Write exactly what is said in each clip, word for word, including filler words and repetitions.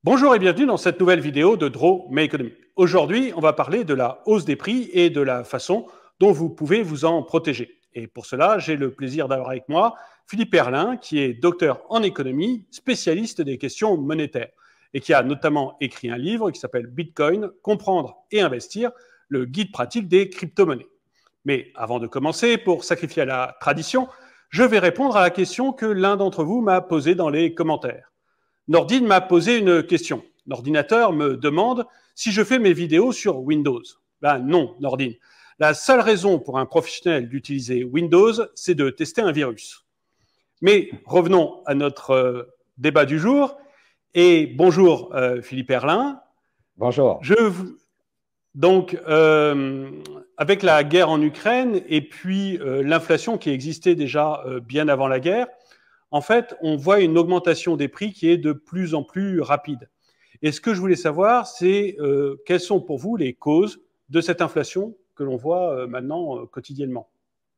Bonjour et bienvenue dans cette nouvelle vidéo de Draw My Economy. Aujourd'hui, on va parler de la hausse des prix et de la façon dont vous pouvez vous en protéger. Et pour cela, j'ai le plaisir d'avoir avec moi Philippe Perlin, qui est docteur en économie, spécialiste des questions monétaires, et qui a notamment écrit un livre qui s'appelle Bitcoin, comprendre et investir, le guide pratique des crypto-monnaies. Mais avant de commencer, pour sacrifier à la tradition, je vais répondre à la question que l'un d'entre vous m'a posée dans les commentaires. Nordine m'a posé une question. L'ordinateur me demande si je fais mes vidéos sur Windows. Ben non, Nordine. La seule raison pour un professionnel d'utiliser Windows, c'est de tester un virus. Mais revenons à notre euh, débat du jour. Et bonjour euh, Philippe Perlin. Bonjour. Je vous... Donc, euh, avec la guerre en Ukraine et puis euh, l'inflation qui existait déjà euh, bien avant la guerre, en fait, on voit une augmentation des prix qui est de plus en plus rapide. Et ce que je voulais savoir, c'est euh, quelles sont pour vous les causes de cette inflation que l'on voit euh, maintenant euh, quotidiennement.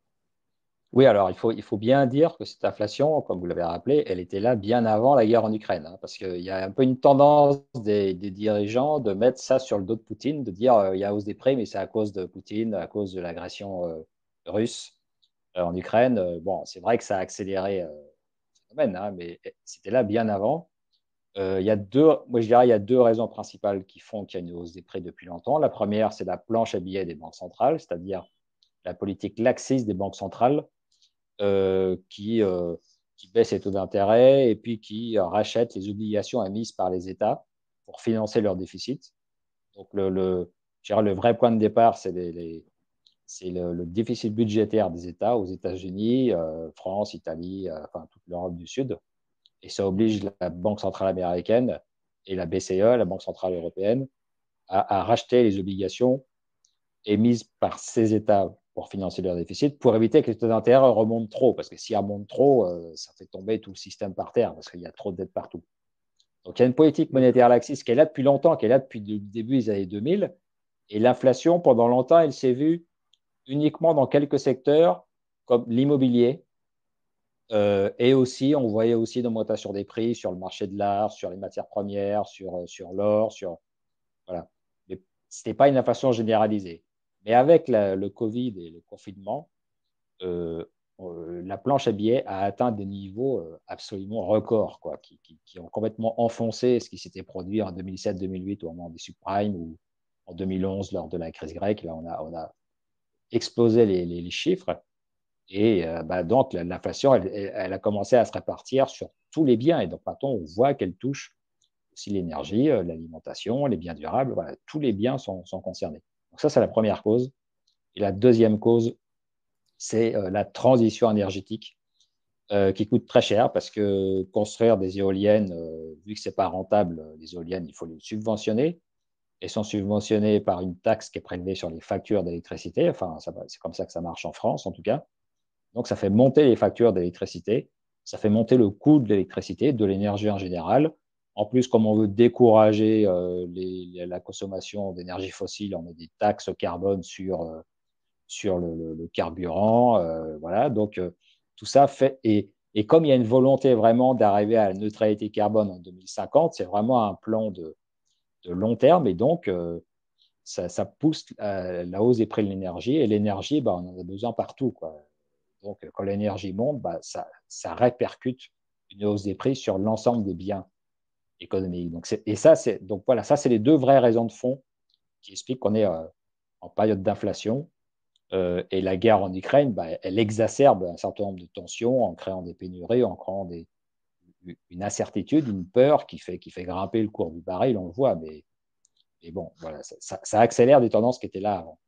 Oui, alors il faut, il faut bien dire que cette inflation, comme vous l'avez rappelé, elle était là bien avant la guerre en Ukraine, hein, parce qu'il y a un peu une tendance des, des dirigeants de mettre ça sur le dos de Poutine, de dire euh, il y a hausse des prix, mais c'est à cause de Poutine, à cause de l'agression euh, russe euh, en Ukraine. Euh, bon, c'est vrai que ça a accéléré euh, le phénomène, hein, mais c'était là bien avant. Euh, il y a deux, moi je dirais il y a deux raisons principales qui font qu'il y a une hausse des prix depuis longtemps. La première, c'est la planche à billets des banques centrales, c'est-à-dire la politique laxiste des banques centrales euh, qui, euh, qui baissent les taux d'intérêt et puis qui euh, rachètent les obligations émises par les États pour financer leur déficit. Donc, le, le, je dirais, le vrai point de départ, c'est les, les, c'est le, le déficit budgétaire des États aux États-Unis, euh, France, Italie, euh, enfin toute l'Europe du Sud. Et ça oblige la Banque centrale américaine et la B C E, la Banque centrale européenne, à, à racheter les obligations émises par ces États pour financer leur déficit, pour éviter que les taux d'intérêt remontent trop. Parce que s'ils remontent trop, euh, ça fait tomber tout le système par terre, parce qu'il y a trop de dettes partout. Donc il y a une politique monétaire laxiste qui est là depuis longtemps, qui est là depuis le début des années deux mille. Et l'inflation, pendant longtemps, elle s'est vue uniquement dans quelques secteurs, comme l'immobilier. Euh, et aussi, on voyait aussi une augmentation des prix sur le marché de l'art, sur les matières premières, sur, sur l'or, sur... Voilà. Mais ce n'était pas une inflation généralisée. Mais avec la, le Covid et le confinement, euh, euh, la planche à billets a atteint des niveaux euh, absolument records, quoi, qui, qui, qui, ont complètement enfoncé ce qui s'était produit en deux mille sept deux mille huit au moment des subprimes ou en deux mille onze lors de la crise grecque. Là, on a, on a explosé les, les, les chiffres. Et euh, bah, donc, l'inflation, elle, elle, elle, a commencé à se répartir sur tous les biens. Et donc, maintenant, on voit qu'elle touche aussi l'énergie, euh, l'alimentation, les biens durables. Voilà, tous les biens sont, sont concernés. Donc, ça, c'est la première cause. Et la deuxième cause, c'est euh, la transition énergétique euh, qui coûte très cher parce que construire des éoliennes, euh, vu que ce n'est pas rentable, les éoliennes, il faut les subventionner. Elles sont subventionnées par une taxe qui est prélevée sur les factures d'électricité. Enfin, c'est comme ça que ça marche en France, en tout cas. Donc, ça fait monter les factures d'électricité. Ça fait monter le coût de l'électricité, de l'énergie en général. En plus, comme on veut décourager euh, les, la consommation d'énergie fossile, on met des taxes carbone sur, euh, sur le, le, le carburant. Euh, voilà. Donc, euh, tout ça fait. Et, et comme il y a une volonté vraiment d'arriver à la neutralité carbone en deux mille cinquante, c'est vraiment un plan de, de long terme. Et donc, euh, ça, ça pousse euh, la hausse des prix de l'énergie. Et l'énergie, bah, on en a besoin partout, quoi. Donc, quand l'énergie monte, bah, ça, ça répercute une hausse des prix sur l'ensemble des biens économiques. Donc, et ça, c'est donc voilà, ça, c'est les deux vraies raisons de fond qui expliquent qu'on est euh, en période d'inflation. Euh, et la guerre en Ukraine, bah, elle exacerbe un certain nombre de tensions en créant des pénuries, en créant des, une incertitude, une peur qui fait, qui fait grimper le cours du baril, on le voit. Mais, mais bon, voilà, ça, ça, ça accélère des tendances qui étaient là avant.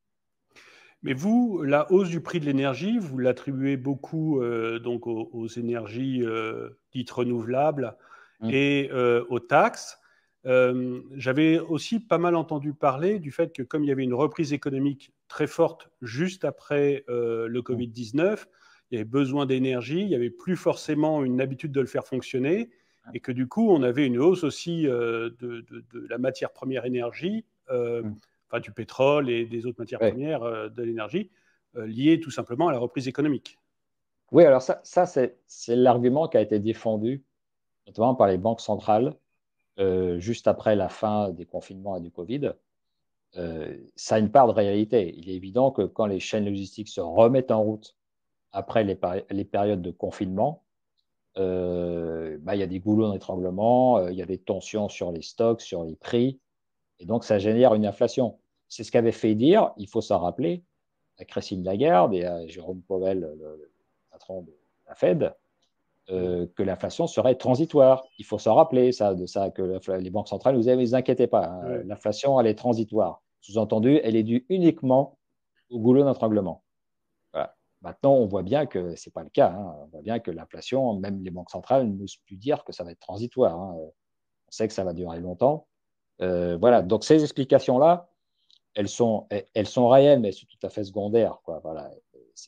Mais vous, la hausse du prix de l'énergie, vous l'attribuez beaucoup euh, donc aux, aux énergies euh, dites renouvelables Hum, et euh, aux taxes. Euh, J'avais aussi pas mal entendu parler du fait que comme il y avait une reprise économique très forte juste après euh, le hum, Covid dix-neuf, il y avait besoin d'énergie, il n'y avait plus forcément une habitude de le faire fonctionner et que du coup, on avait une hausse aussi euh, de, de, de, la matière première énergie. Euh, hum. enfin du pétrole et des autres matières Ouais. premières, euh, de l'énergie, euh, liées tout simplement à la reprise économique. Oui, alors ça, ça c'est l'argument qui a été défendu notamment par les banques centrales, euh, juste après la fin des confinements et du Covid, euh, ça a une part de réalité. Il est évident que quand les chaînes logistiques se remettent en route après les, les périodes de confinement, euh, bah, il y a des goulots d'étranglement, euh, il y a des tensions sur les stocks, sur les prix, et donc ça génère une inflation. C'est ce qu'avait fait dire, il faut s'en rappeler, à Christine Lagarde et à Jérôme Powell, le, le patron de la Fed, euh, que l'inflation serait transitoire. Il faut s'en rappeler, ça, de ça, que la, les banques centrales, vous ne vous inquiétez pas, hein, Oui. l'inflation, elle est transitoire. Sous-entendu, elle est due uniquement au goulot d'étranglement. Voilà. Maintenant, on voit bien que ce n'est pas le cas. Hein. On voit bien que l'inflation, même les banques centrales n'osent plus dire que ça va être transitoire. Hein. On sait que ça va durer longtemps. Euh, voilà. Donc, ces explications-là, elles sont, elles sont réelles, mais elles sont tout à fait secondaires. Quoi. Voilà. C'est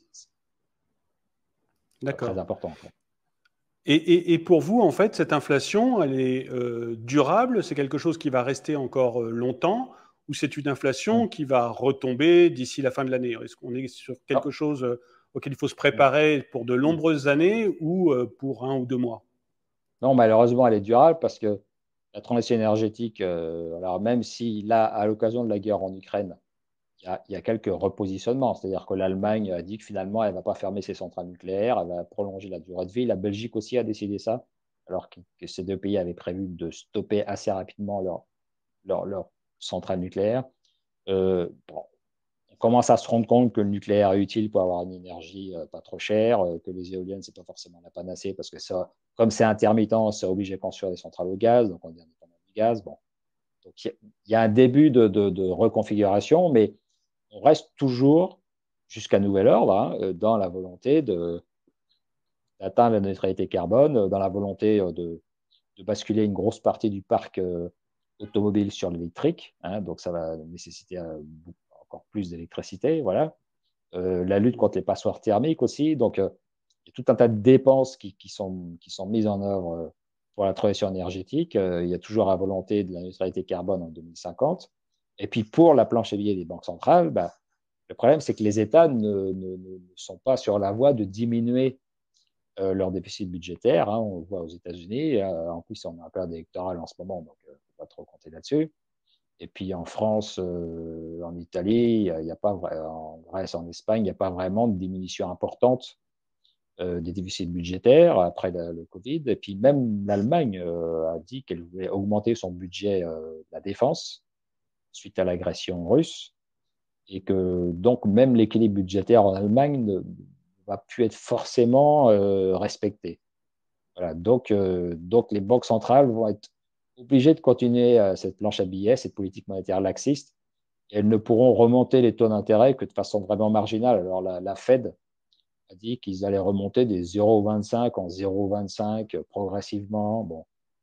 pas très D'accord. important. Quoi. Et, et, et, pour vous, en fait, cette inflation, elle est euh, durable? C'est quelque chose qui va rester encore euh, longtemps? Ou c'est une inflation Hum. qui va retomber d'ici la fin de l'année? Est-ce qu'on est sur quelque Alors, chose euh, auquel il faut se hum, préparer pour de hum. nombreuses années ou euh, pour un ou deux mois? Non, malheureusement, elle est durable parce que la transition énergétique, euh, alors même si là, à l'occasion de la guerre en Ukraine, il y a, il y a quelques repositionnements. C'est-à-dire que l'Allemagne a dit que finalement, elle ne va pas fermer ses centrales nucléaires, elle va prolonger la durée de vie. La Belgique aussi a décidé ça, alors que, que ces deux pays avaient prévu de stopper assez rapidement leurs leur, leur centrales nucléaires. Euh, bon, on commence à se rendre compte que le nucléaire est utile pour avoir une énergie euh, pas trop chère, euh, que les éoliennes, ce n'est pas forcément la panacée, parce que ça, comme c'est intermittent, ça oblige à construire des centrales au gaz, donc on est indépendant du gaz. Bon. Donc il y, y, a un début de, de, de reconfiguration, mais on reste toujours, jusqu'à nouvel ordre, hein, dans la volonté de, d'atteindre la neutralité carbone, dans la volonté de, de basculer une grosse partie du parc euh, automobile sur l'électrique. Hein, donc, ça va nécessiter euh, encore plus d'électricité. Voilà. Euh, la lutte contre les passoires thermiques aussi. Donc, euh, il y a tout un tas de dépenses qui, qui, sont, qui sont mises en œuvre euh, pour la transition énergétique. Euh, il y a toujours la volonté de la neutralité carbone en deux mille cinquante. Et puis, pour la planche à billets des banques centrales, bah, le problème, c'est que les États ne, ne, ne, sont pas sur la voie de diminuer euh, leur déficit budgétaire. Hein, on le voit aux États-Unis. Euh, en plus, on a un période électorale en ce moment, donc il euh, ne faut pas trop compter là-dessus. Et puis en France, euh, en Italie, il y a pas en Grèce, en Espagne, il n'y a pas vraiment de diminution importante euh, des déficits budgétaires après la, le Covid. Et puis même l'Allemagne euh, a dit qu'elle voulait augmenter son budget euh, de la défense suite à l'agression russe. Et que donc même l'équilibre budgétaire en Allemagne ne va plus être forcément euh, respecté. Voilà, donc, euh, donc les banques centrales vont être obligées de continuer euh, cette planche à billets, cette politique monétaire laxiste, et elles ne pourront remonter les taux d'intérêt que de façon vraiment marginale. Alors la, la Fed a dit qu'ils allaient remonter des zéro virgule vingt-cinq en zéro virgule vingt-cinq euh, progressivement. Bon.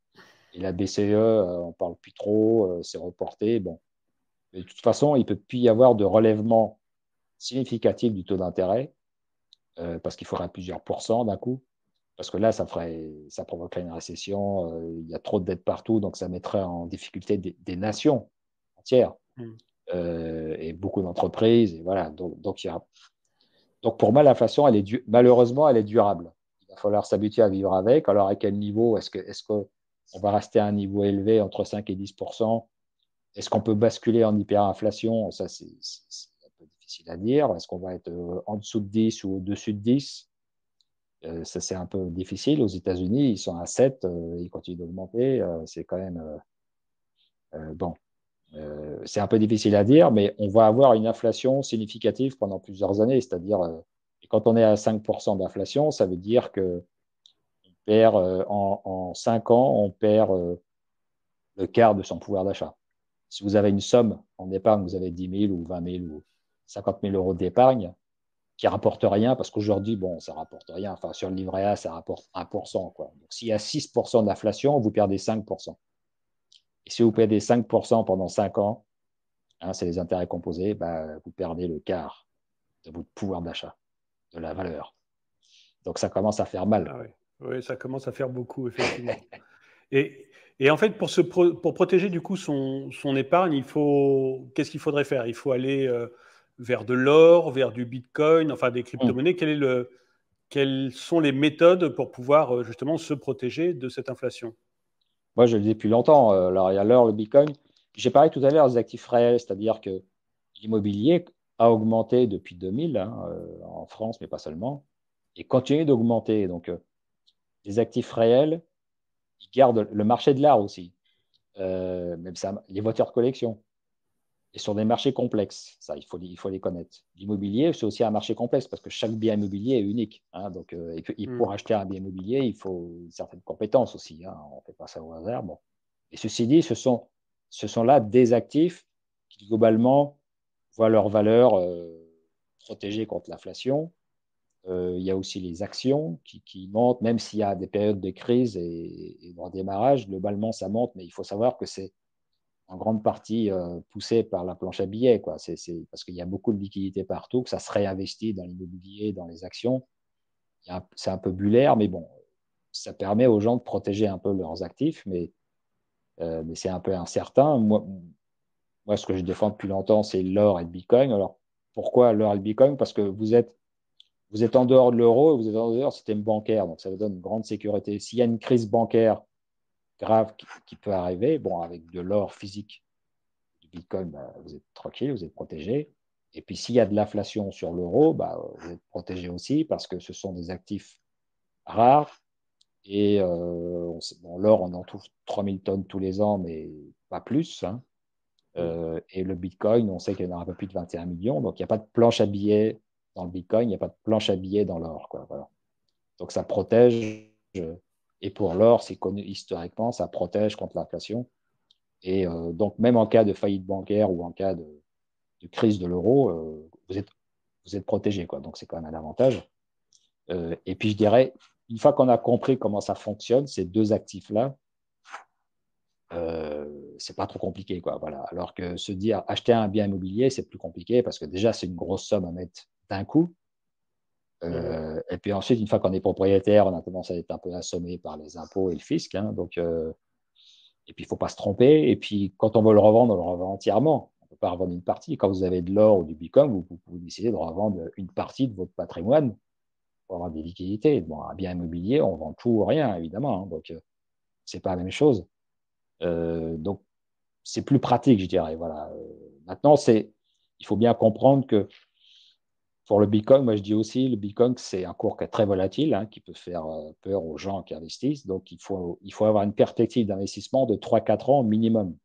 Et la B C E, euh, on ne parle plus trop, euh, c'est reporté. Bon. Mais de toute façon, il ne peut plus y avoir de relèvement significatif du taux d'intérêt euh, parce qu'il faudra plusieurs pourcents d'un coup. Parce que là, ça, ferait, ça provoquerait une récession. Euh, il y a trop de dettes partout, donc ça mettrait en difficulté des, des nations entières Mm. euh, et beaucoup d'entreprises. Et voilà. Donc, donc, il y a... donc, pour moi, l'inflation, elle est du... malheureusement, elle est durable. Il va falloir s'habituer à vivre avec. Alors, à quel niveau? Est-ce que, est-ce qu'on va rester à un niveau élevé entre cinq et dix pour cent? Est-ce qu'on peut basculer en hyperinflation? Ça, c'est, c'est un peu difficile à dire. Est-ce qu'on va être en dessous de dix ou au-dessus de dix? Euh, ça, c'est un peu difficile. Aux États-Unis, ils sont à sept, euh, ils continuent d'augmenter. Euh, c'est quand même. Euh, euh, bon, euh, c'est un peu difficile à dire, mais on va avoir une inflation significative pendant plusieurs années. C'est-à-dire, euh, quand on est à cinq pour cent d'inflation, ça veut dire que on perd, euh, en, en cinq ans, on perd euh, le quart de son pouvoir d'achat. Si vous avez une somme en épargne, vous avez dix mille ou vingt mille ou cinquante mille euros d'épargne, qui rapporte rien, parce qu'aujourd'hui, bon, ça rapporte rien. Enfin, sur le livret A, ça rapporte un pour cent, quoi. Donc, s'il y a six pour cent d'inflation, vous perdez cinq pour cent. Et si vous perdez cinq pour cent pendant cinq ans, hein, c'est les intérêts composés, bah, vous perdez le quart de votre pouvoir d'achat, de la valeur. Donc, ça commence à faire mal, Ah quoi. oui. Oui, ça commence à faire beaucoup, effectivement. Et, et en fait, pour, se pro- pour protéger du coup son, son épargne, il faut, qu'est-ce qu'il faudrait faire? Il faut aller euh, vers de l'or, vers du bitcoin, enfin des Hum. crypto-monnaies. Quel est le, quelles sont les méthodes pour pouvoir euh, justement se protéger de cette inflation? Moi, je le dis depuis longtemps. euh, Alors, il y a l'or, le Bitcoin. J'ai parlé tout à l'heure des actifs réels, c'est-à-dire que l'immobilier a augmenté depuis deux mille, hein, euh, en France, mais pas seulement, et continue d'augmenter. Donc, euh, les actifs réels, ils gardent le marché de l'art aussi, euh, même ça, les voitures de collection, et sur des marchés complexes. Ça, il faut, il faut les connaître. L'immobilier, c'est aussi un marché complexe parce que chaque bien immobilier est unique, hein. Donc, euh, et, que- et Hmm. pour acheter un bien immobilier, il faut une certaine compétence aussi, hein. On ne fait pas ça au hasard. Bon. Et ceci dit, ce sont, ce sont là des actifs qui, globalement, voient leur valeur euh, protégée contre l'inflation. Euh, il y a aussi les actions qui, qui montent, même s'il y a des périodes de crise et, et de redémarrage. Globalement, ça monte, mais il faut savoir que c'est en grande partie euh, poussé par la planche à billets, quoi. C'est, c'est, parce qu'il y a beaucoup de liquidités partout, que ça se réinvestit dans l'immobilier, dans les actions. C'est un peu bullaire, mais bon, ça permet aux gens de protéger un peu leurs actifs, mais, euh, mais c'est un peu incertain. Moi, moi, ce que je défends depuis longtemps, c'est l'or et le Bitcoin. Alors, pourquoi l'or et le Bitcoin? Parce que vous êtes, vous êtes en dehors de l'euro et vous êtes en dehors du système bancaire, donc ça vous donne une grande sécurité. S'il y a une crise bancaire grave qui, qui peut arriver, bon, avec de l'or physique, du Bitcoin, bah, vous êtes tranquille, vous êtes protégé. Et puis, s'il y a de l'inflation sur l'euro, bah, vous êtes protégé aussi parce que ce sont des actifs rares. Et euh, bon, l'or, on en trouve trois mille tonnes tous les ans, mais pas plus, hein. Hmm. Euh, et le Bitcoin, on sait qu'il y en a un peu plus de vingt et un millions. Donc, il n'y a pas de planche à billets dans le Bitcoin, il n'y a pas de planche à billets dans l'or, quoi. Voilà. Donc, ça protège. Et pour l'or, c'est connu historiquement, ça protège contre l'inflation. Et euh, donc, même en cas de faillite bancaire ou en cas de, de crise de l'euro, euh, vous êtes, vous êtes protégé, quoi. Donc, c'est quand même un avantage. Euh, et puis, je dirais, une fois qu'on a compris comment ça fonctionne, ces deux actifs-là, euh, c'est pas trop compliqué, quoi. Voilà. Alors que se dire acheter un bien immobilier, c'est plus compliqué parce que déjà, c'est une grosse somme à mettre d'un coup. Mhm. Euh, et puis ensuite, une fois qu'on est propriétaire, on a tendance à être un peu assommé par les impôts et le fisc, hein. Donc, euh, et puis, il ne faut pas se tromper. Et puis, quand on veut le revendre, on le revend entièrement. On ne peut pas revendre une partie. Quand vous avez de l'or ou du Bitcoin, vous, vous pouvez décider de revendre une partie de votre patrimoine pour avoir des liquidités. Bon, un bien immobilier, on vend tout ou rien, évidemment, hein. Donc, euh, c'est pas la même chose. Euh, donc, c'est plus pratique, je dirais. Voilà. Euh, maintenant, c'est, il faut bien comprendre que pour le Bitcoin, moi je dis aussi, le Bitcoin, c'est un cours qui est très volatile, hein, qui peut faire euh, peur aux gens qui investissent. Donc, il faut, il faut avoir une perspective d'investissement de trois quatre ans minimum.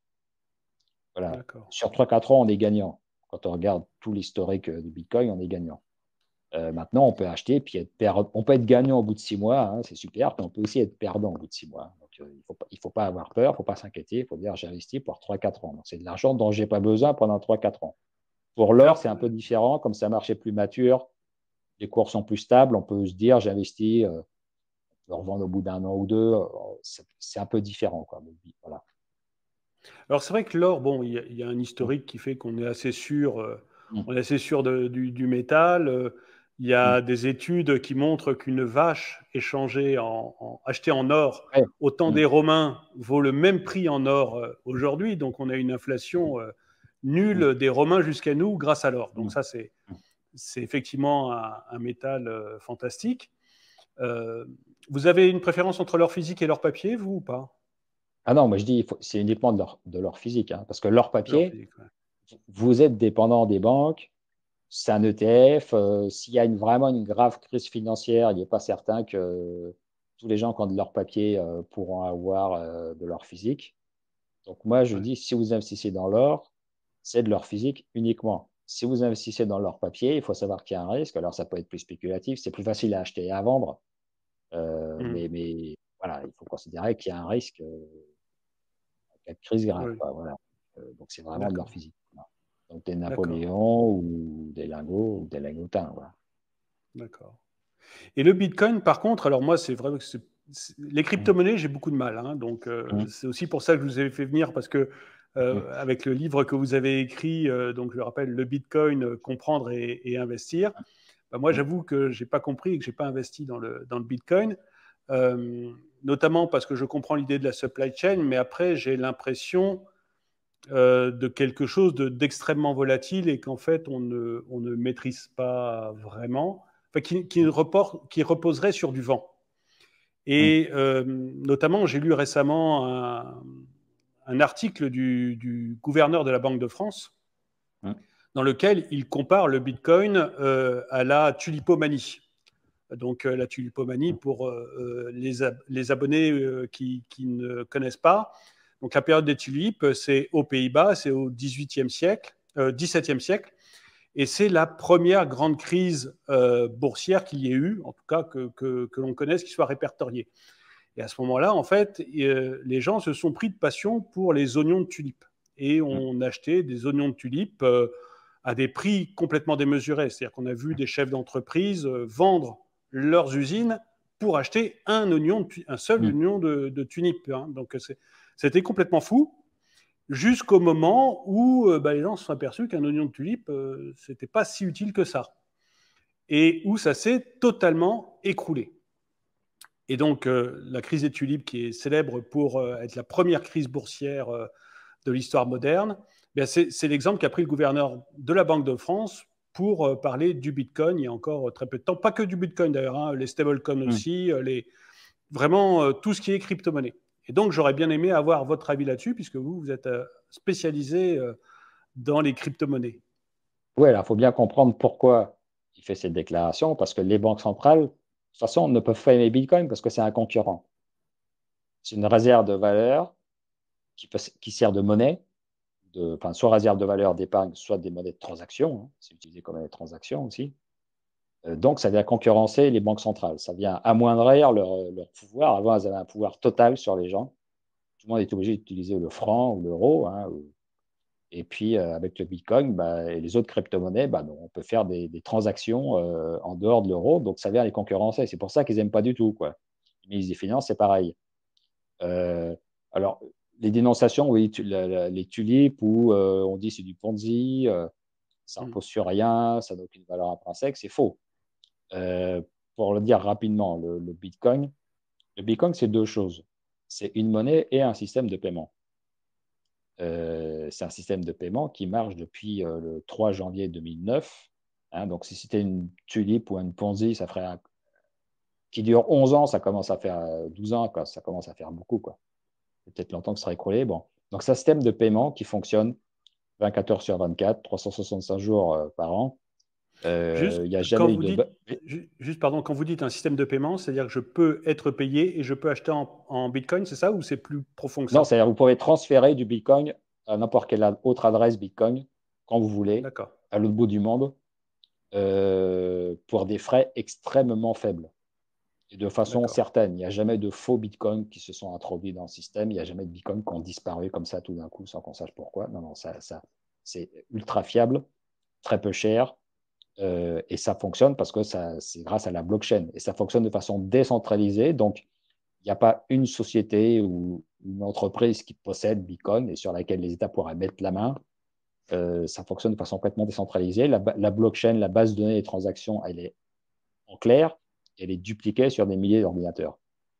Voilà. D'accord. Sur trois quatre ans, on est gagnant. Quand on regarde tout l'historique euh, du Bitcoin, on est gagnant. Euh, maintenant, on peut acheter, puis être per- on peut être gagnant au bout de six mois, hein, c'est super, mais on peut aussi être perdant au bout de six mois. Donc, euh, il ne faut pas, il faut pas avoir peur, il ne faut pas s'inquiéter, il faut dire j'ai investi pour trois quatre ans. Donc, c'est de l'argent dont je n'ai pas besoin pendant trois quatre ans. Pour l'or, Alors, c'est un peu différent, comme c'est un marché plus mature, les cours sont plus stables, on peut se dire j'ai investi, euh, je le revendre au bout d'un an ou deux, euh, c'est c'est un peu différent, quoi. Voilà. alors c'est vrai que l'or, bon, il y, a- il y a un Mm, historique qui fait qu'on est assez sûr, euh, mm, on est assez sûr de- du, du métal. Euh, il y mm. a des études qui montrent qu'une vache échangée en, en- achetée en or Ouais. au temps Mm, des Romains vaut le même prix en or euh, aujourd'hui. Donc on a une inflation euh, mm, nulle des Romains jusqu'à nous grâce à l'or. Donc mm, ça, c'est mm. c'est effectivement un, un métal euh, fantastique. Euh, vous avez une préférence entre l'or physique et l'or papier, vous ou pas? Ah non, moi je dis il faut- c'est uniquement de leur, de leur physique, hein, parce que leur L'or papier, physique, ouais. vous êtes dépendant des banques, c'est un E T F. Euh, s'il y a une, vraiment une grave crise financière, il n'est pas certain que tous les gens qui ont de leur papier euh, pourront avoir euh, de leur physique. Donc moi, je Ouais. dis, si vous investissez dans l'or, c'est de l'or physique uniquement. Si vous investissez dans l'or papier, il faut savoir qu'il y a un risque. Alors ça peut être plus spéculatif, c'est plus facile à acheter et à vendre. Euh, Mmh. mais, mais voilà, il faut considérer qu'il y a un risque euh, en cas de crise grave, Oui, quoi. Voilà. Euh, donc c'est vraiment de l'or d'accord, physique. Voilà. Donc des d'accord, Napoléons ou des lingots ou des lingotins. Voilà. d'accord. Et le Bitcoin, par contre, alors moi, c'est vrai que c'est- c'est- les Mm, crypto-monnaies, j'ai beaucoup de mal, hein. Donc, euh, mm, c'est aussi pour ça que je vous ai fait venir, parce que mm, euh, avec le livre que vous avez écrit, euh, donc je le rappelle, Le Bitcoin, euh, comprendre et, et investir, bah, moi, mm, j'avoue que j'ai pas compris et que j'ai pas investi dans le, dans le Bitcoin, euh, notamment parce que je comprends l'idée de la supply chain, mais après, j'ai l'impression euh, de quelque chose de- d'extrêmement volatile et qu'en fait, on ne, on ne maîtrise pas vraiment, enfin, qui, qui, mm. report, qui reposerait sur du vent. Mm. Et euh, notamment, j'ai lu récemment un, un article du, du, gouverneur de la Banque de France Mm. dans lequel il compare le Bitcoin euh, à la tulipomanie. Donc euh, la tulipomanie, pour euh, les, ab les, abonnés euh, qui, qui, ne connaissent pas, donc la période des tulipes, c'est aux Pays-Bas, c'est au dix-huitième siècle, euh, dix-septième siècle, et c'est la première grande crise euh, boursière qu'il y ait eu, en tout cas que, que, que l'on connaisse, qui soit répertoriée. Et à ce moment-là, en fait, euh, les gens se sont pris de passion pour les oignons de tulipes. Et on achetait des oignons de tulipes euh, à des prix complètement démesurés. C'est-à-dire qu'on a vu des chefs d'entreprise euh, vendre leurs usines pour acheter un, oignon, un seul Mm. oignon de, de tulipes. Hein. Donc c'était complètement fou, jusqu'au moment où euh, bah, les gens se sont aperçus qu'un oignon de tulipe, euh, c'était pas si utile que ça. Et où ça s'est totalement écroulé. Et donc, euh, la crise des tulipes, qui est célèbre pour euh, être la première crise boursière euh, de l'histoire moderne, eh c'est l'exemple qu'a pris le gouverneur de la Banque de France pour euh, parler du Bitcoin il y a encore très peu de temps. Pas que du Bitcoin d'ailleurs, hein, les stablecoins Mm. aussi, euh, les, vraiment euh, tout ce qui est crypto-monnaie. Et donc, j'aurais bien aimé avoir votre avis là-dessus, puisque vous, vous êtes euh, spécialisé euh, dans les crypto-monnaies. Oui, alors il faut bien comprendre pourquoi il fait cette déclaration, parce que les banques centrales, de toute façon, ne peuvent pas aimer Bitcoin parce que c'est un concurrent. C'est une réserve de valeur qui, peut, qui sert de monnaie, de, enfin, soit réserve de valeur d'épargne, soit des monnaies de transaction. Hein, c'est utilisé comme monnaie de transaction aussi. Euh, donc, ça vient concurrencer les banques centrales. Ça vient amoindrir leur, leur pouvoir. Avant, elles avaient un pouvoir total sur les gens. Tout le monde est obligé d'utiliser le franc ou l'euro. Hein, ou... Et puis, euh, avec le Bitcoin bah, et les autres crypto-monnaies, bah, on peut faire des, des transactions euh, en dehors de l'euro. Donc, ça vient les concurrencer. C'est pour ça qu'ils n'aiment pas du tout, quoi. Le ministre des Finances, c'est pareil. Euh, alors, les dénonciations, oui, tu, la, la, les tulipes où euh, on dit c'est du Ponzi, euh, ça ne repose sur rien, ça n'a aucune valeur intrinsèque, c'est faux. Euh, pour le dire rapidement, le, le Bitcoin, le Bitcoin, c'est deux choses. C'est une monnaie et un système de paiement. Euh, c'est un système de paiement qui marche depuis euh, le trois janvier deux mille neuf. Hein, donc, si c'était une tulipe ou un Ponzi, ça ferait un... qui dure onze ans, ça commence à faire douze ans, quoi. Ça commence à faire beaucoup, quoi. Peut-être longtemps que ça sera écroulé. Bon. Donc, c'est un système de paiement qui fonctionne vingt-quatre heures sur vingt-quatre, trois cent soixante-cinq jours euh, par an. Euh, Juste, Il n'y a quand jamais eu vous de... dites, Oui. juste pardon, quand vous dites un système de paiement, c'est-à-dire que je peux être payé et je peux acheter en, en Bitcoin, c'est ça, ou c'est plus profond que Non, ça? c'est-à-dire que vous pouvez transférer du Bitcoin à n'importe quelle autre adresse Bitcoin quand vous voulez, D'accord, à l'autre bout du monde, euh, pour des frais extrêmement faibles et de façon d'accord. certaine. Il n'y a jamais de faux Bitcoin qui se sont introduits dans le système. Il n'y a jamais de Bitcoin qui ont disparu comme ça tout d'un coup sans qu'on sache pourquoi. Non, non, ça, ça c'est ultra fiable, très peu cher. Euh, et ça fonctionne parce que c'est grâce à la blockchain. Et ça fonctionne de façon décentralisée. Donc, il n'y a pas une société ou une entreprise qui possède Bitcoin et sur laquelle les États pourraient mettre la main. Euh, ça fonctionne de façon complètement décentralisée. La, la, blockchain, la base de données des transactions, elle est en clair. Elle est dupliquée sur des milliers d'ordinateurs.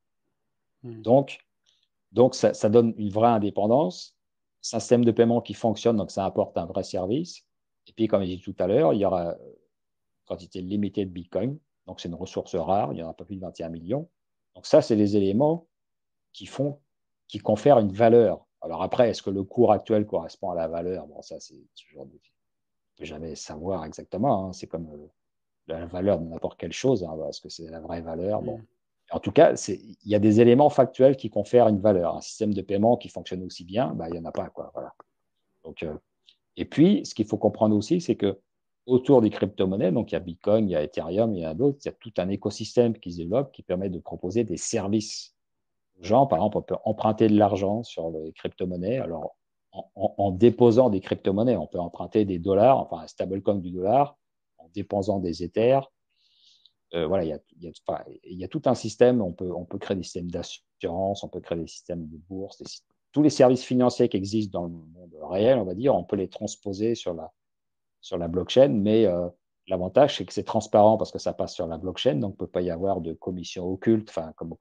Hmm. Donc, donc ça, ça donne une vraie indépendance. C'est un système de paiement qui fonctionne, donc ça apporte un vrai service. Et puis, comme je dit tout à l'heure, il y aura quantité limitée de Bitcoin. Donc, c'est une ressource rare. Il n'y en a pas plus de vingt et un millions. Donc, ça, c'est les éléments qui font, qui confèrent une valeur. Alors après, est-ce que le cours actuel correspond à la valeur? Bon, ça, c'est toujours, on ne peut jamais savoir exactement. Hein. C'est comme euh, la valeur de n'importe quelle chose. Hein. Est-ce que c'est la vraie valeur? Bon. Hmm. En tout cas, il y a des éléments factuels qui confèrent une valeur. Un système de paiement qui fonctionne aussi bien, bah, il n'y en a pas. Quoi. Voilà. Donc, euh, et puis, ce qu'il faut comprendre aussi, c'est que autour des crypto-monnaies, donc il y a Bitcoin, il y a Ethereum, il y a d'autres, il y a tout un écosystème qui se développe qui permet de proposer des services aux gens. Par exemple, on peut emprunter de l'argent sur les crypto-monnaies. Alors, en, en, en déposant des crypto-monnaies, on peut emprunter des dollars, enfin un stablecoin du dollar, en déposant des Ethers. Euh, voilà, il y, a, il, y a, enfin, il y a tout un système. On peut, on peut créer des systèmes d'assurance, on peut créer des systèmes de bourse, des, tous les services financiers qui existent dans le monde réel, on va dire, on peut les transposer sur la, sur la blockchain, mais euh, l'avantage, c'est que c'est transparent parce que ça passe sur la blockchain, donc il ne peut pas y avoir de commission occulte. Enfin, comme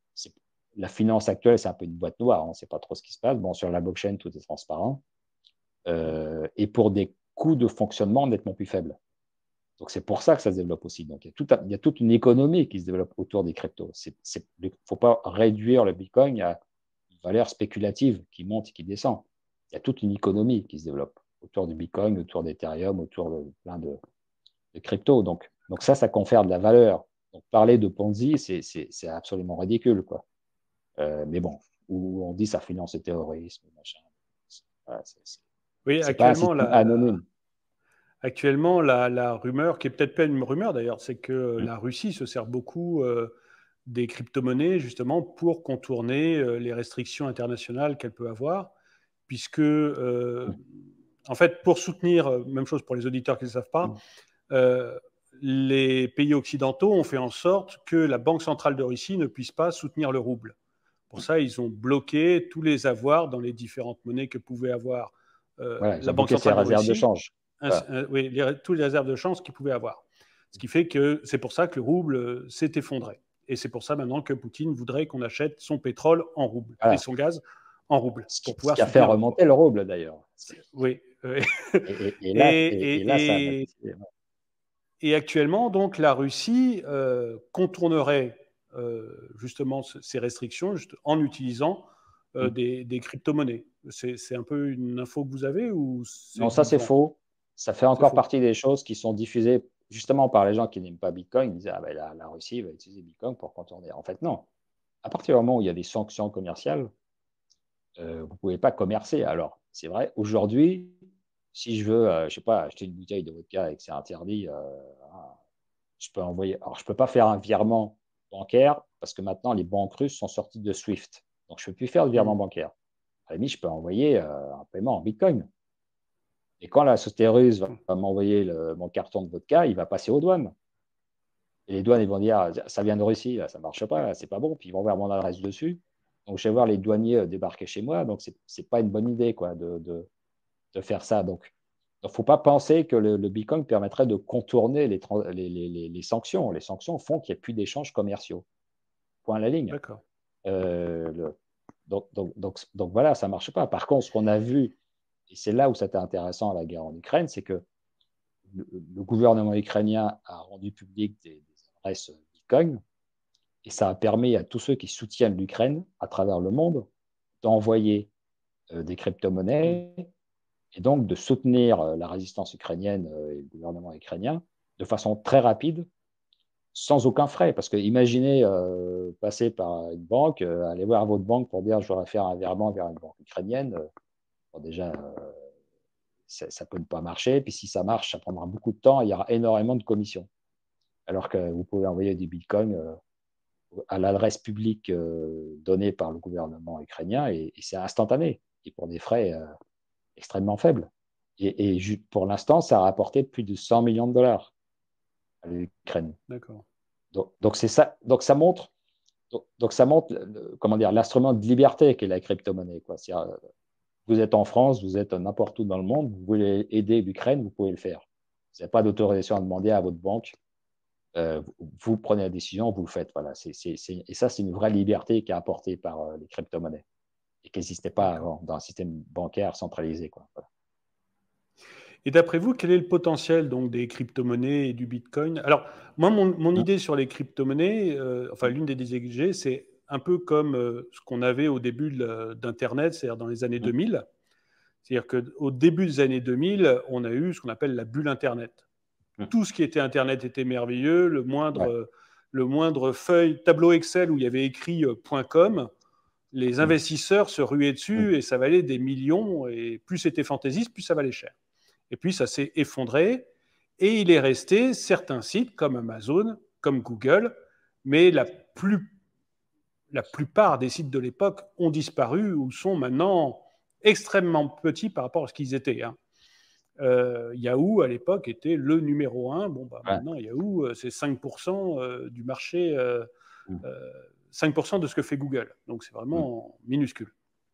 la finance actuelle, c'est un peu une boîte noire, on ne sait pas trop ce qui se passe. Bon, sur la blockchain, tout est transparent. Euh, et pour des coûts de fonctionnement nettement plus faibles. Donc, c'est pour ça que ça se développe aussi. Donc, il y a, tout un, il y a toute une économie qui se développe autour des cryptos. Il ne faut pas réduire le Bitcoin à une valeur spéculative qui monte et qui descend. Il y a toute une économie qui se développe autour du Bitcoin, autour d'Ethereum, autour de plein de, de cryptos. Donc, donc, ça, ça confère de la valeur. Donc, parler de Ponzi, c'est absolument ridicule, quoi. Euh, mais bon, où on dit ça finance le terrorisme, machin. Voilà, oui, c'est pas un actuellement, système la, la, anonyme. actuellement, la, la rumeur, qui est peut-être pas une rumeur d'ailleurs, c'est que Mmh. la Russie se sert beaucoup euh, des crypto-monnaies justement pour contourner euh, les restrictions internationales qu'elle peut avoir, puisque, euh, Mmh. en fait, pour soutenir, euh, même chose pour les auditeurs qui ne le savent pas, Mmh. euh, les pays occidentaux ont fait en sorte que la Banque centrale de Russie ne puisse pas soutenir le rouble. Pour ça, ils ont bloqué tous les avoirs dans les différentes monnaies que pouvait avoir euh, Voilà, ils la ont Banque bloqué ces centrale de réserves de Russie, change. un, Voilà. un, oui, les, tous les réserves de change qu'ils pouvaient avoir. Ce qui fait que c'est pour ça que le rouble euh, s'est effondré. Et c'est pour ça maintenant que Poutine voudrait qu'on achète son pétrole en rouble et Voilà. son gaz en rouble Ce qui, pour ce pouvoir qui a fait soutenir le remonter rouble. le rouble, d'ailleurs. Oui. oui. Et, et, et, Et, là, et, et là, ça a et, et, décidé. et actuellement, donc, la Russie euh, contournerait euh, justement ces restrictions juste en utilisant euh, Mmh. des, des crypto-monnaies. C'est un peu une info que vous avez ou c'est Non, ça, du c'est vent? faux. Ça fait C'est encore faux. partie des choses qui sont diffusées justement par les gens qui n'aiment pas Bitcoin. Ils disent, ah ben, la, la Russie va utiliser Bitcoin pour contourner. En fait, non. À partir du moment où il y a des sanctions commerciales, euh, vous ne pouvez pas commercer. Alors, c'est vrai, aujourd'hui, si je veux, euh, je sais pas, acheter une bouteille de vodka et que c'est interdit, euh, je peux envoyer. Alors, je ne peux pas faire un virement bancaire parce que maintenant, les banques russes sont sorties de SWIFT. Donc, je ne peux plus faire de virement Hmm. bancaire. À la limite, je peux envoyer euh, un paiement en Bitcoin. Et quand la société russe va m'envoyer mon carton de vodka, il va passer aux douanes. Et les douanes, ils vont dire, ça vient de Russie, là, ça ne marche pas, c'est pas bon. Puis ils vont voir mon adresse dessus. Donc, je vais voir les douaniers euh, débarquer chez moi. Donc, ce n'est pas une bonne idée quoi, de, de, de faire ça. Donc, il ne faut pas penser que le, le Bitcoin permettrait de contourner les, les, les, les sanctions. Les sanctions font qu'il n'y ait plus d'échanges commerciaux. Point à la ligne. D'accord. Euh, le, donc, donc, donc, donc, voilà, ça ne marche pas. Par contre, ce qu'on a vu, et c'est là où c'était intéressant la guerre en Ukraine, c'est que le, le, gouvernement ukrainien a rendu public des, des adresses Bitcoin et ça a permis à tous ceux qui soutiennent l'Ukraine à travers le monde d'envoyer euh, des Hmm. crypto-monnaies et donc de soutenir euh, la résistance ukrainienne euh, et le gouvernement ukrainien de façon très rapide, sans aucun frais. Parce que imaginez euh, passer par une banque, euh, aller voir votre banque pour dire je voudrais faire un virement vers une banque ukrainienne. Euh, bon, déjà, euh, ça, ça peut ne pas marcher. Puis si ça marche, ça prendra beaucoup de temps et il y aura énormément de commissions. Alors que vous pouvez envoyer du Bitcoin euh, à l'adresse publique euh, donnée par le gouvernement ukrainien et, et c'est instantané et pour des frais euh, extrêmement faibles. Et, et pour l'instant, ça a rapporté plus de cent millions de dollars à l'Ukraine. D'accord. Donc, donc c'est ça. Donc ça montre. Donc, donc ça montre, le, comment dire, l'instrument de liberté qu'est la crypto-monnaie. Quoi. Euh, vous êtes en France, vous êtes n'importe où dans le monde, vous voulez aider l'Ukraine, vous pouvez le faire. Vous n'avez pas d'autorisation à demander à votre banque. Euh, vous, vous prenez la décision, vous le faites. Voilà. C'est, c'est, c'est, et ça, c'est une vraie liberté qui est apportée par euh, les crypto-monnaies et qui n'existait pas avant dans un système bancaire centralisé. Quoi. Voilà. Et d'après vous, quel est le potentiel donc des crypto-monnaies et du Bitcoin? Alors, moi, mon, mon Hum, idée sur les crypto-monnaies, euh, enfin, hum, l'une des idées que j'ai, c'est un peu comme euh, ce qu'on avait au début d'Internet, c'est-à-dire dans les années hum, deux mille. C'est-à-dire qu'au début des années deux mille, on a eu ce qu'on appelle la bulle Internet. hum. Tout ce qui était Internet était merveilleux. Le Ouais. moindre, le moindre feuille, tableau Excel où il y avait écrit euh, .com, les Hum, investisseurs se ruaient hum, dessus et ça valait des millions. Et plus c'était fantaisiste, plus ça valait cher. Et puis ça s'est effondré et il est resté certains sites comme Amazon, comme Google, mais la, plus, la plupart des sites de l'époque ont disparu ou sont maintenant extrêmement petits par rapport à ce qu'ils étaient. Hein. Euh, Yahoo, à l'époque, était le numéro un. Bon, bah, ouais. maintenant, Yahoo, euh, c'est cinq pour cent euh, du marché, euh, Hum, euh, cinq pour cent de ce que fait Google. Donc, c'est hum. vraiment minuscule.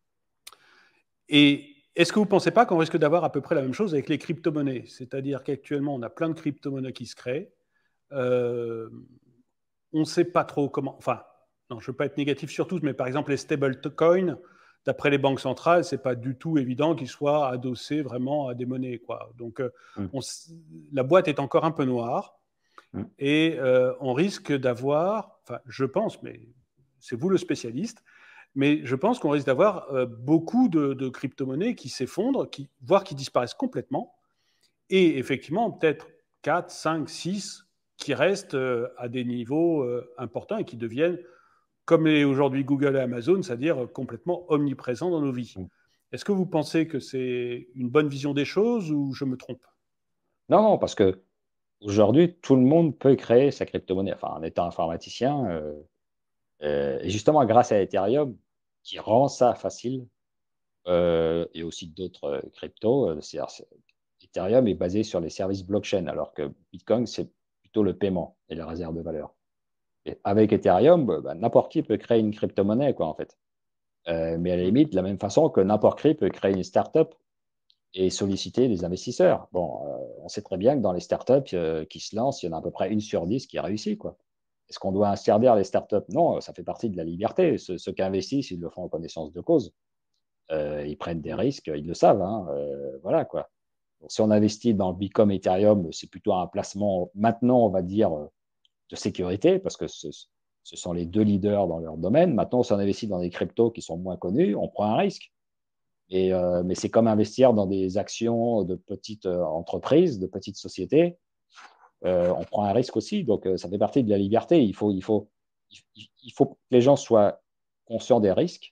Et est-ce que vous ne pensez pas qu'on risque d'avoir à peu près la même chose avec les crypto-monnaies? C'est-à-dire qu'actuellement, on a plein de crypto-monnaies qui se créent. Euh, on ne sait pas trop comment. Enfin, non, je ne veux pas être négatif sur tous, mais par exemple, les stablecoins, d'après les banques centrales, c'est pas du tout évident qu'ils soient adossés vraiment à des monnaies, quoi. Donc, euh, Mm. on, la boîte est encore un peu noire Mm. et euh, on risque d'avoir, enfin, je pense, mais c'est vous le spécialiste, mais je pense qu'on risque d'avoir euh, beaucoup de, de crypto-monnaies qui s'effondrent, qui, voire qui disparaissent complètement, et effectivement, peut-être quatre, cinq, six qui restent euh, à des niveaux euh, importants et qui deviennent, comme est aujourd'hui Google et Amazon, c'est-à-dire complètement omniprésents dans nos vies. Mm. Est-ce que vous pensez que c'est une bonne vision des choses ou je me trompe? Non, non, parce que aujourd'hui, tout le monde peut créer sa crypto-monnaie. Enfin, en étant informaticien, euh, euh, et justement grâce à Ethereum, qui rend ça facile, euh, et aussi d'autres euh, cryptos. euh, c'est- c'est- Ethereum est basé sur les services blockchain, alors que Bitcoin, c'est plutôt le paiement et la réserve de valeur. Et avec Ethereum, bah, bah, n'importe qui peut créer une crypto-monnaie, quoi, en fait. Euh, mais à la Hmm. limite, de la même façon que n'importe qui peut créer une start-up et solliciter des investisseurs. Bon, euh, on sait très bien que dans les startups euh, qui se lancent, il y en a à peu près une sur dix qui réussit, quoi. Est-ce qu'on doit interdire les startups? Non, ça fait partie de la liberté. Ceux, ceux qui investissent, ils le font en connaissance de cause. Euh, ils prennent des Hmm. risques, ils le savent, hein, euh, voilà, quoi. Donc, si on investit dans le Bitcoin Ethereum, c'est plutôt un placement, maintenant, on va dire, euh, de sécurité, parce que ce, ce sont les deux leaders dans leur domaine. Maintenant, si on investit dans des cryptos qui sont moins connus, on prend un risque. Et, euh, mais c'est comme investir dans des actions de petites euh, entreprises, de petites sociétés. Euh, on prend un risque aussi. Donc, euh, ça fait partie de la liberté. Il faut, il faut, il, il faut que les gens soient conscients des risques.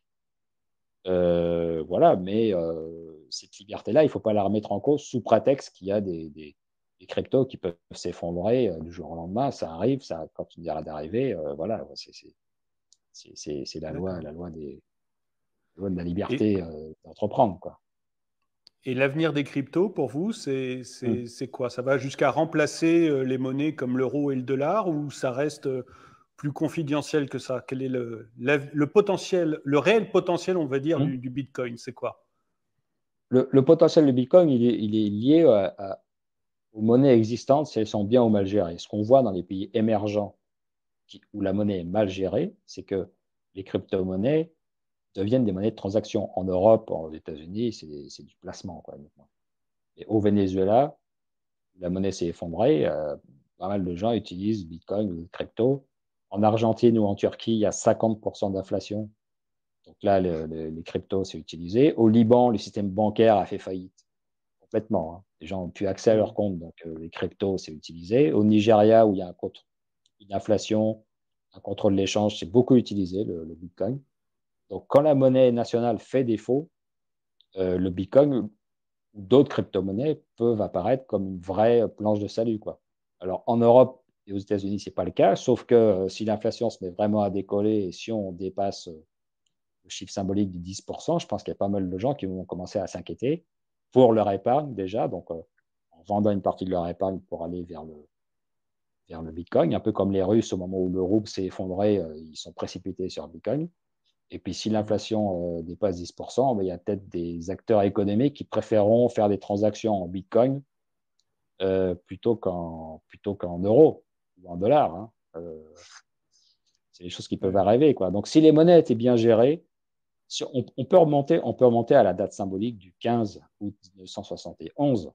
Euh, voilà, mais euh, cette liberté-là, il ne faut pas la remettre en cause sous prétexte qu'il y a des, des, des cryptos qui peuvent s'effondrer euh, du jour au lendemain. Ça arrive, ça continuera d'arriver. Euh, voilà, c'est c'est- c'est- c'est- c'est la loi, D'accord. la loi des, la loi de la Et, liberté euh, d'entreprendre, quoi. et l'avenir des cryptos, pour vous, c'est Hmm. c'est- c'est quoi? Ça va jusqu'à remplacer euh, les monnaies comme l'euro et le dollar ou ça reste euh, plus confidentiel que ça? Quel est le, la- le potentiel, le réel potentiel, on va dire, Hmm. du, du Bitcoin? C'est quoi? Le, le potentiel de Bitcoin, il est, il est lié à- à- aux monnaies existantes si elles sont bien ou mal gérées. Ce qu'on voit dans les pays émergents qui- où la monnaie est mal gérée, c'est que les crypto-monnaies deviennent des monnaies de transaction. En Europe, aux États-Unis, c'est c'est du placement, quoi, uniquement. Et au Venezuela, la monnaie s'est effondrée. Euh, pas mal de gens utilisent Bitcoin ou crypto. En Argentine ou en Turquie, il y a cinquante pour cent d'inflation. Donc là, le- le- les cryptos, c'est utilisé. Au Liban, le système bancaire a fait faillite complètement, hein. Les gens ont plus accès à leur Hmm. compte, donc euh, les cryptos, c'est utilisé. Au Nigeria, où il y a un contre- une inflation, un contrôle de l'échange, c'est beaucoup utilisé, le, le Bitcoin. Donc, quand la monnaie nationale fait défaut, euh, le Bitcoin ou d'autres crypto-monnaies peuvent apparaître comme une vraie planche de salut, quoi. Alors, en Europe et aux États-Unis, ce n'est pas le cas, sauf que euh, si l'inflation se met vraiment à décoller et si on dépasse euh, le chiffre symbolique du dix pour cent, je pense qu'il y a pas mal de gens qui vont commencer à s'inquiéter pour leur épargne déjà, donc euh, en vendant une partie de leur épargne pour aller vers le, vers le Bitcoin, un peu comme les Russes au moment où le rouble s'est effondré, euh, ils sont précipités sur le Bitcoin. Et puis, si Hmm. l'inflation euh, dépasse dix pour cent, ben, il y a peut-être des acteurs économiques qui préféreront faire des transactions en Bitcoin euh, plutôt qu'en plutôt qu'en euros ou en dollars, hein. Euh, c'est des choses qui peuvent Ouais. arriver, quoi. Donc, si les monnaies étaient bien gérées, si on, on peut remonter, on peut remonter à la date symbolique du quinze août mille neuf cent soixante et onze,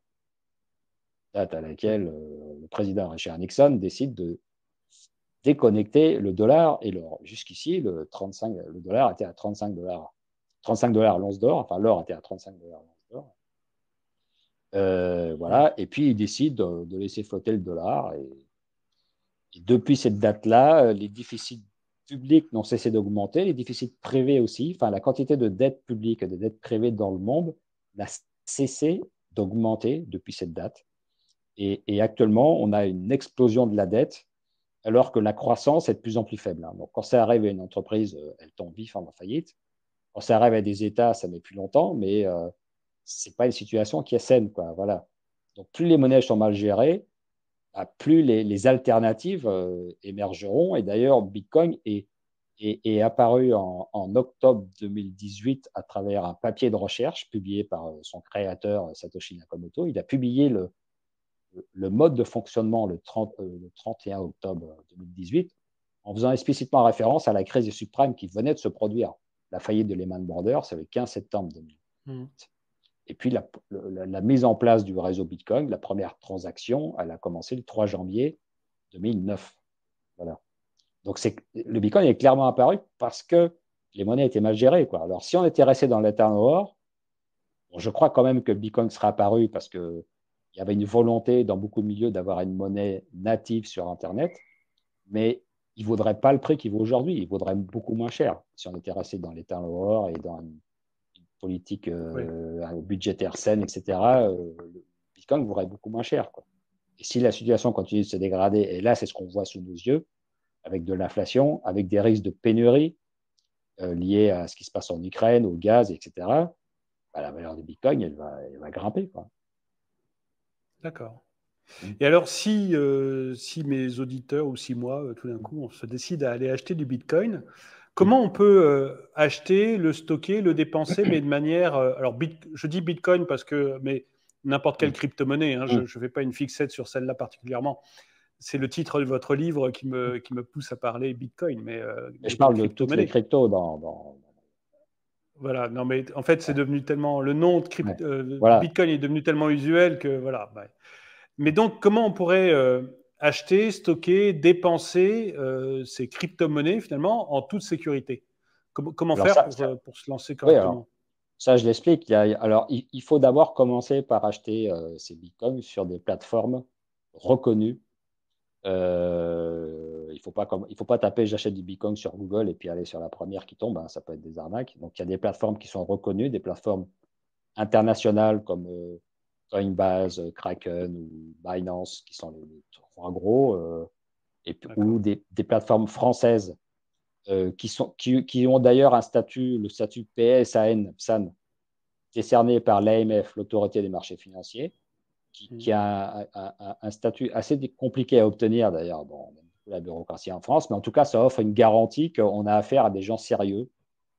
date à laquelle Hmm. euh, le président Richard Nixon décide de déconnecter le dollar et l'or. Jusqu'ici, le, trente-cinq, le dollar était à trente-cinq dollars. trente-cinq dollars l'once d'or, enfin l'or était à trente-cinq dollars l'once d'or. Euh, Hmm. voilà, et puis il décide de, de laisser flotter le dollar. Et, et depuis cette date-là, euh, les déficits publics n'ont cessé d'augmenter, les déficits privés aussi, enfin la quantité de dettes publiques et de dettes privées dans le monde n'a cessé d'augmenter depuis cette date. Et, et actuellement, on a une explosion de la dette alors que la croissance est de plus en plus faible, hein. Donc, quand ça arrive à une entreprise, euh, elle tombe vif en faillite. Quand ça arrive à des États, ça met plus longtemps, mais euh, ce n'est pas une situation qui est saine, quoi. Voilà. Donc, plus les monnaies sont mal gérées, bah, plus les, les alternatives euh, émergeront. Et d'ailleurs, Bitcoin est, est, est apparu en, en, octobre deux mille dix-huit à travers un papier de recherche publié par euh, son créateur, Satoshi Nakamoto. Il a publié le, le mode de fonctionnement le, trente, euh, le trente et un octobre deux mille dix-huit en faisant explicitement référence à la crise des subprimes qui venait de se produire. la faillite de Lehman Brothers, c'est le quinze septembre deux mille huit. Mmh. Et puis, la, la, la mise en place du réseau Bitcoin, la première transaction, elle a commencé le trois janvier deux mille neuf. Voilà. Donc, le Bitcoin est clairement apparu parce que les monnaies étaient mal gérées, quoi. Alors, si on était resté dans l'Eternal War, bon, je crois quand même que le Bitcoin serait apparu parce qu'il y avait une volonté dans beaucoup de milieux d'avoir une monnaie native sur Internet, mais il ne vaudrait pas le prix qu'il vaut aujourd'hui. Il vaudrait beaucoup moins cher si on était resté dans l'Eternal War et dans une, une politique euh, oui. budgétaire saine, et cetera. Euh, le Bitcoin vaudrait beaucoup moins cher, quoi. Et si la situation continue de se dégrader, et là, c'est ce qu'on voit sous nos yeux, avec de l'inflation, avec des risques de pénurie euh, liés à ce qui se passe en Ukraine, au gaz, et cetera, bah, la valeur du Bitcoin, elle va, elle va grimper, quoi. D'accord. Mmh. Et alors, si, euh, si mes auditeurs ou si moi, euh, tout d'un coup, on se décide à aller acheter du Bitcoin, comment on peut euh, acheter, le stocker, le dépenser, mais de manière… Euh, alors, bit, je dis Bitcoin parce que… Mais n'importe quelle crypto-monnaie, hein, je ne fais pas une fixette sur celle-là particulièrement. C'est le titre de votre livre qui me, qui me pousse à parler Bitcoin. Mais, euh, mais je parle de toutes les cryptos dans, dans... Voilà, non mais en fait c'est devenu tellement… Le nom de crypto, ouais. euh, voilà. Bitcoin est devenu tellement usuel que voilà. Bah. Mais donc comment on pourrait euh, acheter, stocker, dépenser euh, ces crypto-monnaies finalement en toute sécurité? Comment, comment faire ça, pour, ça... pour se lancer Oui, correctement? alors, ça, je l'explique. Alors, il, il faut d'abord commencer par acheter euh, ces bitcoins sur des plateformes reconnues. Euh, il ne faut pas, comme, il faut pas taper j'achète du bitcoin sur Google et puis aller sur la première qui tombe, hein, ça peut être des arnaques. Donc, il y a des plateformes qui sont reconnues, des plateformes internationales comme euh, Coinbase, Kraken ou Binance, qui sont les, les trois gros, euh, et, ou des, des plateformes françaises euh, qui, sont, qui, qui ont d'ailleurs un statut, le statut P S A N, P S A N, décerné par l'A M F, l'autorité des marchés financiers, qui, qui a un, un, un, statut assez compliqué à obtenir d'ailleurs dans la bureaucratie en France, mais en tout cas, ça offre une garantie qu'on a affaire à des gens sérieux,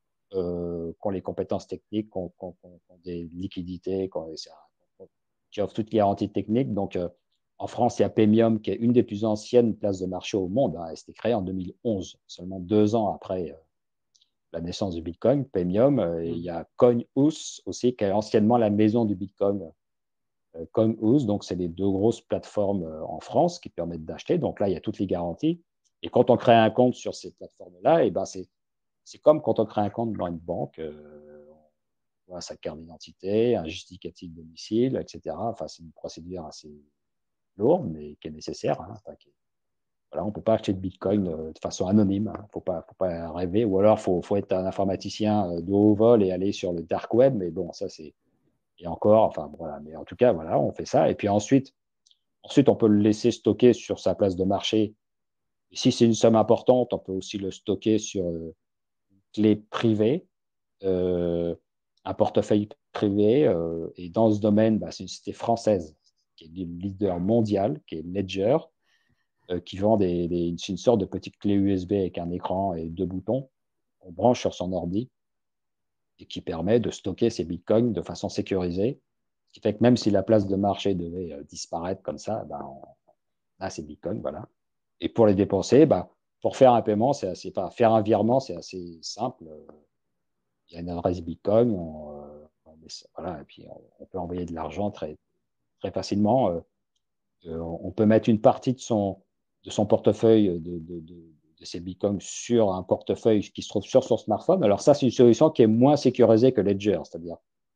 euh, qui ont les compétences techniques, qui ont, qui ont, qui ont des liquidités, qui, ont, qui offrent toutes les garanties techniques. Donc, euh, en France, il y a Paymium, qui est une des plus anciennes places de marché au monde. Hein. Elle s'était créée en deux mille onze, seulement deux ans après euh, la naissance du Bitcoin, Paymium. Euh, et il y a CoinHouse aussi, qui est anciennement la maison du Bitcoin. Euh, CoinHouse, donc c'est les deux grosses plateformes euh, en France qui permettent d'acheter. Donc là, il y a toutes les garanties. Et quand on crée un compte sur ces plateformes-là, et eh ben c'est c'est comme quand on crée un compte dans une banque, euh, on voit sa carte d'identité, un justificatif de domicile, et cetera. Enfin, c'est une procédure assez lourde, mais qui est nécessaire. Hein. Enfin, qui est... Voilà, on ne peut pas acheter de Bitcoin euh, de façon anonyme. Il hein. ne faut pas, faut pas rêver. Ou alors, il faut, faut être un informaticien de haut vol et aller sur le dark web. Mais bon, ça, c'est… Et encore, enfin, voilà. Mais en tout cas, voilà, on fait ça. Et puis ensuite, ensuite, on peut le laisser stocker sur sa place de marché. Et si c'est une somme importante, on peut aussi le stocker sur euh, clé privée, euh, un portefeuille privé. Euh, et dans ce domaine, bah, c'est une société française qui est le leader mondial, qui est Ledger, euh, qui vend des, des, une sorte de petite clé U S B avec un écran et deux boutons qu'on branche sur son ordi et qui permet de stocker ses bitcoins de façon sécurisée. Ce qui fait que même si la place de marché devait euh, disparaître comme ça, ben, on a ces bitcoins, voilà. Et pour les dépenser, ben, pour faire un paiement, c'est assez, enfin, faire un virement, c'est assez simple. Il y a une adresse Bitcoin, on, euh, on met, voilà, et puis on, on, peut envoyer de l'argent très, très facilement. Euh, euh, on peut mettre une partie de son, de son portefeuille de, de, de, de ses bitcoins sur un portefeuille qui se trouve sur son smartphone. Alors ça, c'est une solution qui est moins sécurisée que Ledger, c'est-à-dire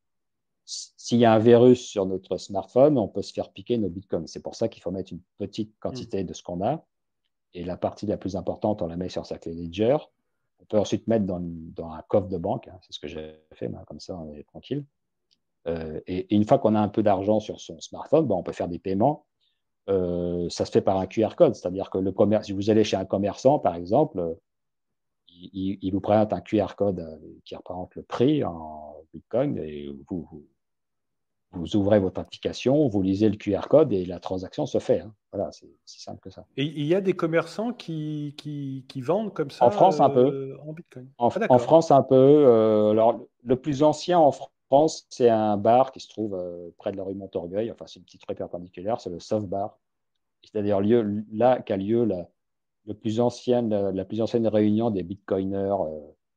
s'il y a un virus sur notre smartphone, on peut se faire piquer nos bitcoins. C'est pour ça qu'il faut mettre une petite quantité de ce qu'on a. Et la partie la plus importante, on la met sur sa clé Ledger. On peut ensuite mettre dans, dans un coffre de banque. Hein, c'est ce que j'ai fait, ben, comme ça, on est tranquille. Euh, et, et, une fois qu'on a un peu d'argent sur son smartphone, ben, on peut faire des paiements. Euh, ça se fait par un Q R code. C'est-à-dire que le commerce, si vous allez chez un commerçant, par exemple, il, il vous présente un Q R code qui représente le prix en Bitcoin et vous, vous Vous ouvrez votre application, vous lisez le Q R code et la transaction se fait. Hein. Voilà, c'est simple que ça. Et il y a des commerçants qui, qui, qui vendent comme ça en France, un peu. euh, en Bitcoin. En, Ah, en d'accord. France, un peu. Euh, alors, le plus ancien en France, c'est un bar qui se trouve euh, près de la rue Montorgueil. Enfin, c'est une petite rue perpendiculaire, c'est le Soft Bar. C'est-à-dire lieu, là qu'a lieu la, le plus ancienne, la, la plus ancienne réunion des bitcoiners euh,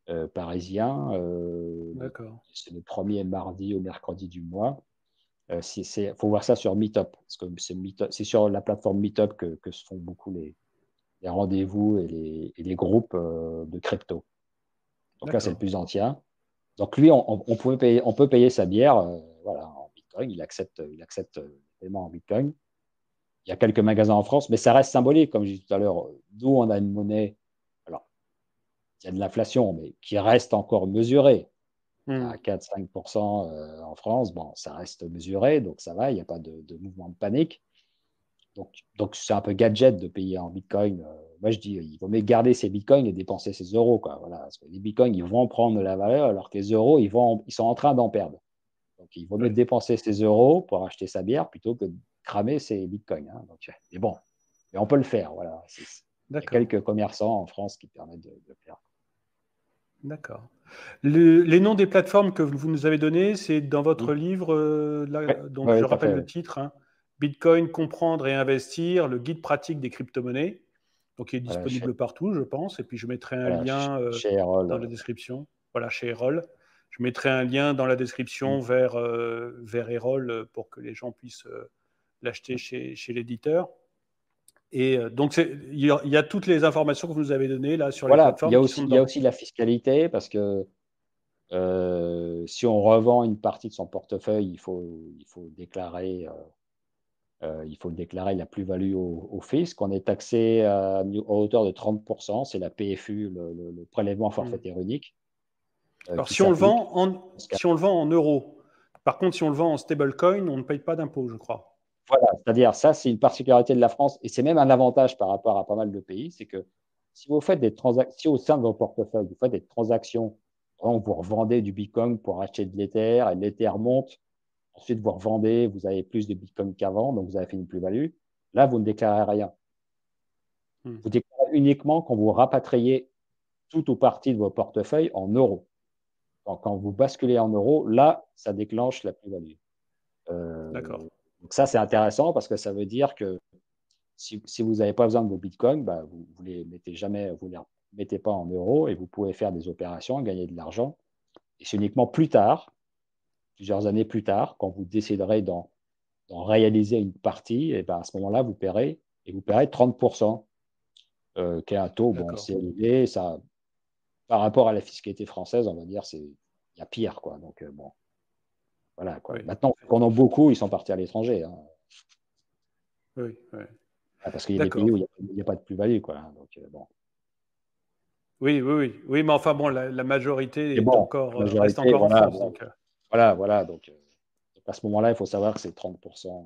euh, parisien. Euh, D'accord. c'est le premier mardi au mercredi du mois. Il euh, faut voir ça sur Meetup, parce que c'est Meetup, c'est sur la plateforme Meetup que, que se font beaucoup les, les rendez-vous et les, et les groupes euh, de crypto. Donc là, c'est le D'accord. plus ancien. Donc lui, on, on, on peut, payer, on peut payer sa bière euh, voilà, en Bitcoin. Il accepte, il accepte le paiement en Bitcoin. Il y a quelques magasins en France, mais ça reste symbolique, comme je disais tout à l'heure. D'où on a une monnaie, alors, il y a de l'inflation, mais qui reste encore mesurée. Hmm. À quatre à cinq pour cent euh, en France, bon, ça reste mesuré, donc ça va, il n'y a pas de, de mouvement de panique. Donc, donc c'est un peu gadget de payer en Bitcoin. Euh, moi, je dis, il vaut mieux garder ses Bitcoins et dépenser ses euros, quoi. Voilà, parce que les Bitcoins, ils vont prendre de la valeur, alors que les euros, ils, vont, ils sont en train d'en perdre. Donc, il vaut mieux Ouais. dépenser ses euros pour acheter sa bière plutôt que de cramer ses Bitcoins. Hein. Donc, mais bon, mais on peut le faire. Voilà. Il y a D'accord. quelques commerçants en France qui permettent de, de le faire. D'accord. Le- les noms des plateformes que vous nous avez donnés, c'est dans Mmh. votre livre, euh, là, Oui, donc je ouais, tout à rappelle fait. le Ouais. titre, hein, Bitcoin, comprendre et investir, le guide pratique des crypto-monnaies. Donc il est Voilà, chez, disponible partout, je pense, et puis je mettrai un voilà, lien euh, chez Errol. dans la description. Voilà, chez Errol. Je mettrai un lien dans la description vers, euh, vers Errol euh, pour que les gens puissent euh, l'acheter chez, chez l'éditeur. Et euh, donc, c'est- il y, a, il y a toutes les informations que vous nous avez données là sur les Voilà, il y plateformes a qui aussi, sont il y a dedans. aussi la fiscalité parce que euh, si on revend une partie de son portefeuille, il faut, il faut déclarer, euh, euh, il faut déclarer la plus-value au, au fisc. On est taxé à, à hauteur de trente pour cent, c'est la P F U, le, le- le prélèvement Hmm. forfaitaire unique, euh, Alors, qui si on le s'applique vend en, dans ce cas. si on le vend en euros, par contre, si on le vend en stablecoin, on ne paye pas d'impôt, je crois. Voilà, c'est-à-dire ça, c'est une particularité de la France et c'est même un avantage par rapport à pas mal de pays, c'est que si vous faites des transactions, si au sein de votre portefeuille, vous faites des transactions, donc vous revendez du Bitcoin pour acheter de l'Ether et l'Ether monte, ensuite vous revendez, vous avez plus de Bitcoin qu'avant, donc vous avez fait une plus-value. Là, vous ne déclarez rien. Hmm. Vous déclarez uniquement quand vous rapatriez tout ou partie de vos portefeuilles en euros. Donc, quand vous basculez en euros, là, ça déclenche la plus-value. D'accord. Euh, donc ça, c'est intéressant parce que ça veut dire que si, si vous n'avez pas besoin de vos bitcoins, bah, vous ne les mettez jamais, vous les mettez pas en euros et vous pouvez faire des opérations, gagner de l'argent. Et c'est uniquement plus tard, plusieurs années plus tard, quand vous déciderez d'en d'en réaliser une partie, et ben à ce moment-là, vous paierez et vous paierez trente pour cent, euh, qui est un taux, bon, D'accord. c'est élevé, ça, par rapport à la fiscalité française, on va dire, c'est il y a pire, quoi. Donc, euh, bon, voilà, quoi. Oui. Maintenant, qu'on en a beaucoup, ils sont partis à l'étranger, hein. Oui. Oui. Ah, parce qu'il y a des pays où D'accord. il n'y a, a, pas de plus-value, quoi. Donc, euh, bon. Oui, oui, oui. Oui, mais enfin bon, la, la majorité Et est bon, encore, la euh, reste majorité, encore en voilà, France. voilà, Donc, euh, voilà, voilà. Donc, euh, à ce moment-là, il faut savoir que c'est trente pour cent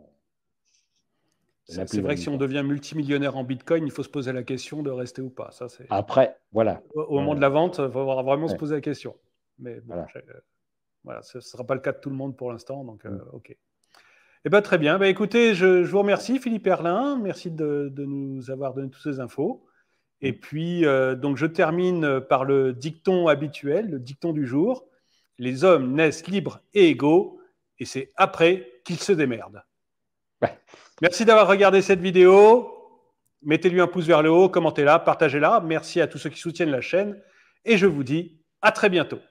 de la c'est c'est vrai que plus-value, si on quoi. devient multimillionnaire en Bitcoin, il faut se poser la question de rester ou pas. Ça, c'est Après, voilà. au, au moment Euh, de la vente, il va vraiment se ouais, poser la question. Mais bon, voilà. euh, voilà, ce ne sera pas le cas de tout le monde pour l'instant. Donc, euh, Mm. OK. Eh ben, très bien. Ben, écoutez, je, je vous remercie, Philippe Erlin. Merci de, de nous avoir donné toutes ces infos. Et Mm. puis, euh, donc, je termine par le dicton habituel, le dicton du jour. Les hommes naissent libres et égaux, et c'est après qu'ils se démerdent. Ouais. Merci d'avoir regardé cette vidéo. Mettez-lui un pouce vers le haut, commentez-la, partagez-la. Merci à tous ceux qui soutiennent la chaîne. Et je vous dis à très bientôt.